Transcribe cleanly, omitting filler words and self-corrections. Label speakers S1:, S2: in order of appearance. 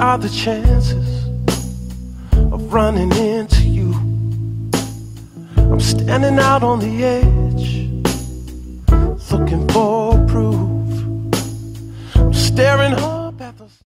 S1: are the chances of running into you? I'm standing out on the edge, looking for proof. I'm staring hard